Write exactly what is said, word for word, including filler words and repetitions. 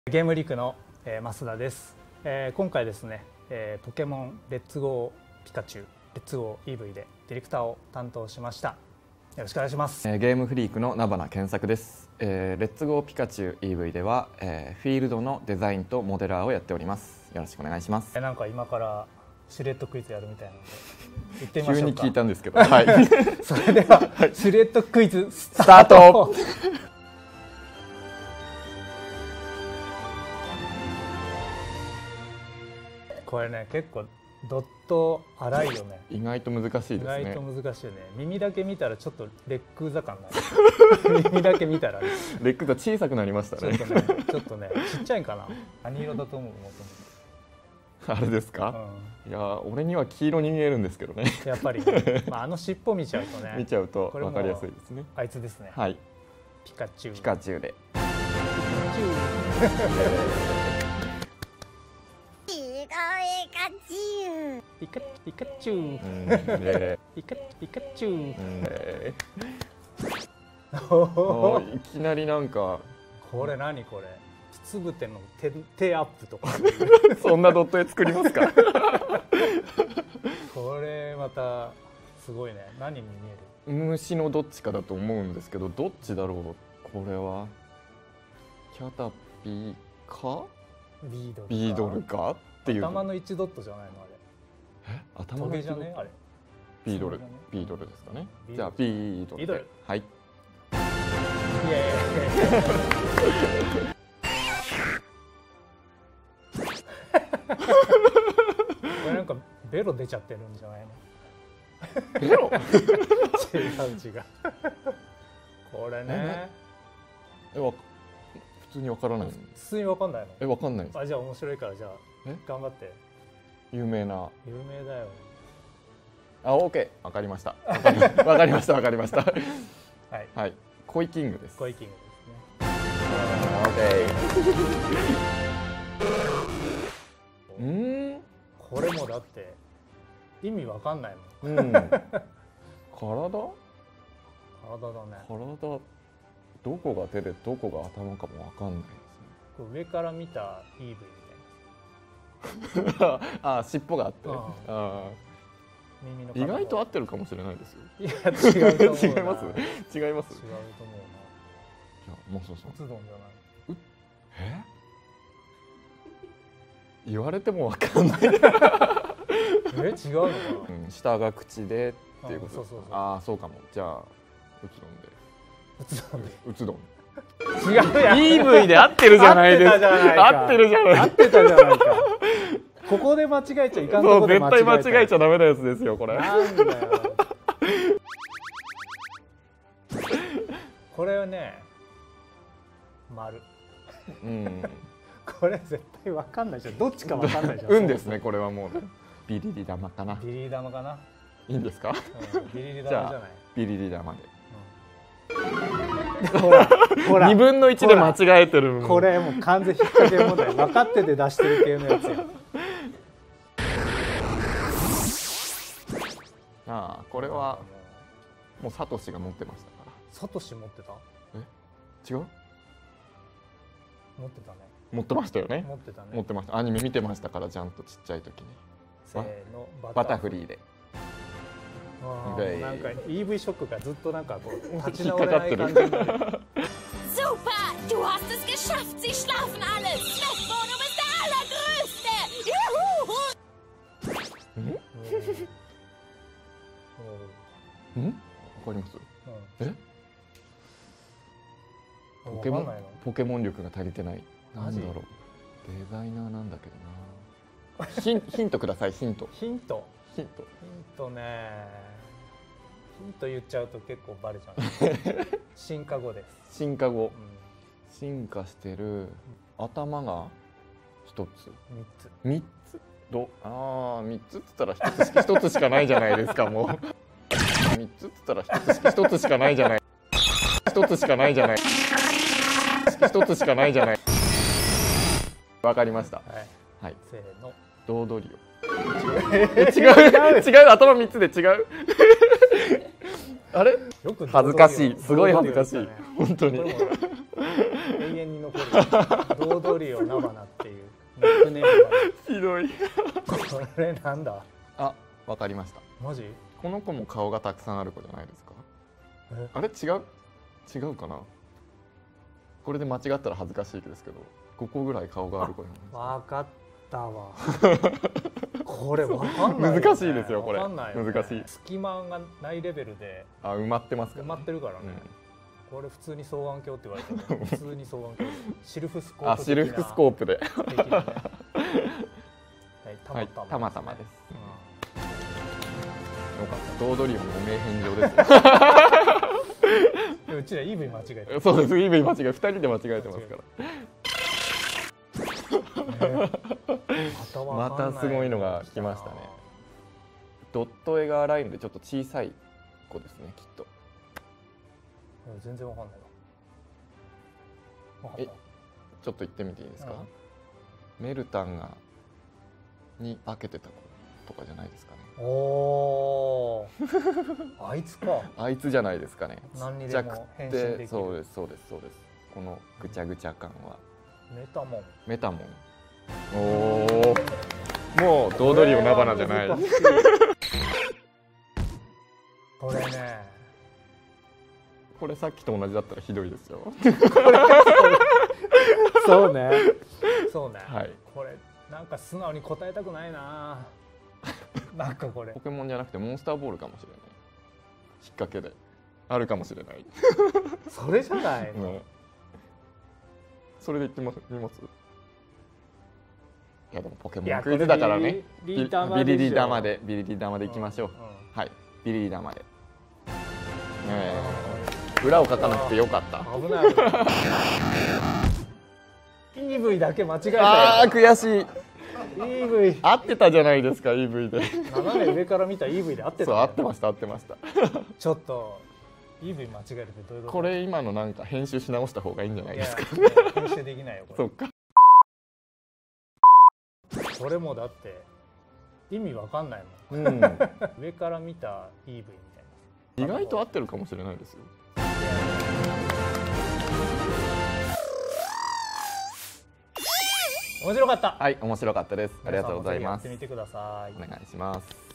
ゲームリークの、えー、増田です、えー、今回ですね、えー、ポケモンレッツゴーピカチュウレッツゴー イーブイ でディレクターを担当しました。よろしくお願いします。 えー、ゲームフリークの名花健作です。えー、レッツゴーピカチュウ イーブイ では、えー、フィールドのデザインとモデラーをやっております。よろしくお願いします。 えー、なんか今からシルエットクイズやるみたいなので言ってみましょうか。 急に聞いたんですけど、はい、 それでは、はい、シルエットクイズスタースタート。 これね、結構ドット荒いよね。 意外と難しいですね。 意外と難しいよね。耳だけ見たらちょっとレックーザ感ない耳だけ見たら、ね、 レックが小さくなりましたね。 ちょっとね、ちょっとね、ちっちゃいかな。何色だと思う？もともあれですか、うん、いや俺には黄色に見えるんですけどね。 やっぱり、ね、まあ、あの尻尾見ちゃうとね、 見ちゃうと分かりやすいですね。 あいつですね。 はい、 ピカチュウ。 ピカチュウでピカピカチュウ、ピカピカチュウ、 いきなりなんかこれ何これ、つぶての 手, 手アップとかそんなドット絵作りますか？ これまたすごいね。何に見える？ 虫のどっちかだと思うんですけど、どっちだろう。これはキャタピーかビードルかビードルかっていう。 頭のいちドットじゃないのあれ。 え、頭のいちドットじゃねあれ。ビードル、ね、ビードルですかね。じゃあビードルで。はい。イエーイ。これなんかベロ出ちゃってるんじゃないの？ ベロ？ 違う違う。これね。 え、わ、普通にわからない。 普通にわかんないの？ え、わかんない。 あ、じゃあ面白いからじゃあ頑張って。 有名な。 有名だよ。 あ、オーケー、わかりました。わかりました、わかりました。はい。はい。コイキングです。 コイキングですね。 オーケー。うん。 これもだって意味わかんないもん。 うん。体？体だね。体。どこが手でどこが頭かもわかんないですね。 上から見た イーブイ みたいな。 あ、尻尾があって。ああ。 耳の意外と合ってるかもしれないですよ。 いや、違うと思うな。 違います。違います。違うと思うな。いや、もうそうそう。 うつどんじゃない。 え？言われてもわかんない。え、違うのかな。うん、 下が口でっていうこと。 そうそうそう。 ああ、そうかも。じゃあうつどんで。 うつどんで。 うつどん。違うやん。イーブイ で合ってるじゃないですか。合ってるじゃない。 合ってたじゃないか。ここで間違えちゃいかんとこで間違えちゃ。 絶対間違えちゃダメなやつですよこれ。 なんだよ。これはね、丸。うん。これ絶対わかんないじゃん。どっちかわかんないじゃん。 運ですねこれはもうね。ビリリ玉かな。 ビリリ玉かな。 いいんですか？ ビリリ玉じゃない。 ビリリ玉で。 ほら、ほら。 二分の一で間違えてる。 これもう完全引っ掛け問題。分かってて出してる系のやつや。 ああ、これはもうサトシが持ってましたから。 サトシ持ってた？ え、違う？ 持ってたね。 持ってましたよね。 持ってたね。 持ってました。アニメ見てましたからちゃんとちっちゃい時に。 せーの、 バタフリーで。 なんか イーブイ ショックがずっとなんかこう立ち直れない感じになる。 Super! Du hast es geschafft! Sie schlafen alle! Smackbone, du bist der Allergrößte! Juhu! ん？わかります？え？ポケモンポケモン力が足りてない。なんだろう。デザイナーなんだけどな。ヒンヒントください。ヒント。 ヒント。 ヒント。 ヒントね。ヒント言っちゃうと結構バレちゃう。進化後です。 進化後。進化してる。頭が一つ。 三つ。 三つ。どああ、三つっつったら一つ一つしかないじゃないですかもう。三つっつったら一つ一つしかないじゃない。一つしかないじゃない。一つしかないじゃない。わかりました。はい。はい。 せーの。 ドードリオ。違う違う頭三つで違う。あれ？恥ずかしい、すごい恥ずかしい、本当に。 永遠に残るドードリオナバナっていうニックネームがひどい。 これなんだ。 あ、わかりました。 マジ？ この子も顔がたくさんある子じゃないですか。 えあれ違う違うかな。これで間違ったら恥ずかしいですけど、ごこぐらい顔がある子じゃないわかったわ。これわかんないよね。 難しいですよこれ。 わかんないよね。 難しい。 隙間がないレベルであ、埋まってますか埋ね。 まってるからね。 うん、 これ普通に双眼鏡って言われてる。普通に双眼鏡でシルフスコープ的な。 あ、シルフスコープで。 的なねはい、たはい、 またま、 たまたまです。 うよかった。ドードリオの汚名返上ですよ。 ん、うちらイーブイ間違えてる。 そうです。イーブイ間違え、ふたりで間違えてますから。またすごいのが来ましたね。ドット絵が荒いのでちょっと小さい子ですね、きっと。 全然わかんないわ。 え、ちょっと言ってみていいですか。メルタンがに化けてた子とかじゃないですかね。 おおー、あいつか。 あいつじゃないですかね。 何にちっちゃくでも変身できて、 る。 そうですそうですそうです。このぐちゃぐちゃ感はメタモン。 メタモン。おお、もうドードリオナバナじゃない。 これこれね。 これさっきと同じだったらひどいですよ。 そうね。そうね。 はい。 これなんか素直に答えたくないな。なんかこれ。 ポケモンじゃなくてモンスターボールかもしれない。引っ掛けであるかもしれない。 それじゃないの。 うん、それで言ってます。見ます。いやでもポケモンクイズだからね。 ビリリ玉ビリリ玉でビリリ玉でいきましょう。 うんうん、 はい、ビリリ玉で。えー、裏を書かなくてよかった。 危ない。イーブイ だけ間違えたよ。 ああ悔しい。 イーブイ合ってたじゃないですか イーブイ で。 斜め上から見た イーブイ で合ってた、ね。 そう合ってました合ってました。 ちょっと イーブイ 間違えるってどういうこと？ これ今のなんか編集し直した方がいいんじゃないですか。 いや編集できないよこれ。 そっか。 これもだって意味わかんないもん。 うん、 上から見た イーブイ みたいな。 意外と合ってるかもしれないですよ。 面白かった。 はい、面白かったです。ありがとうございます。 皆さんもぜひやってみてください。 お願いします。